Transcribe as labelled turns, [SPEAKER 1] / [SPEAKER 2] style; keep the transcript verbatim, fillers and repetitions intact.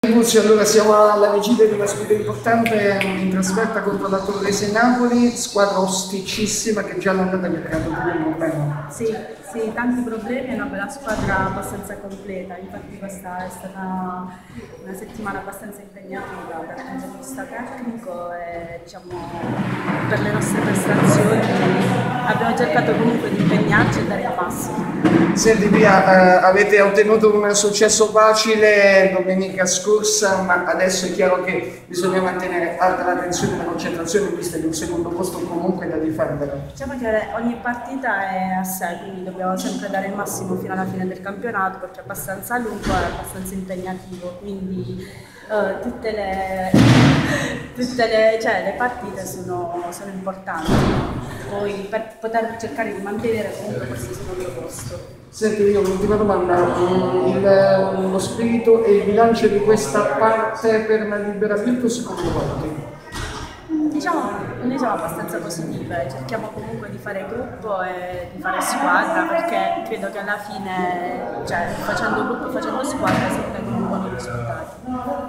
[SPEAKER 1] Luzio, allora siamo alla vigilia di una sfida importante in trasferta contro la Torrese Napoli, squadra osticissima che già all'andata vi ha creato più un problema.
[SPEAKER 2] Sì, sì, tanti problemi e una bella squadra abbastanza completa, infatti questa è stata una settimana abbastanza impegnativa dal punto di vista tecnico e diciamo per le nostre prestazioni abbiamo cercato comunque di impegnarci e dare il massimo.
[SPEAKER 1] Senti Pia, eh, avete ottenuto un successo facile domenica scorsa, ma adesso è chiaro che bisogna mantenere alta la tensione e la concentrazione in vista di un secondo posto comunque da difendere.
[SPEAKER 2] Diciamo che ogni partita è a sé, quindi dobbiamo sempre dare il massimo fino alla fine del campionato perché è abbastanza lungo e abbastanza impegnativo, quindi uh, tutte, le, tutte le, cioè, le partite sono, sono importanti, poi per poter cercare di mantenere comunque questo secondo posto.
[SPEAKER 1] Senti, io un'ultima domanda, il, lo spirito e il bilancio di questa parte per la Libera Virtus come lo
[SPEAKER 2] Diciamo, noi siamo abbastanza positive, cerchiamo comunque di fare gruppo e di fare squadra perché credo che alla fine, cioè, facendo gruppo, facendo squadra si ottengono buoni risultati.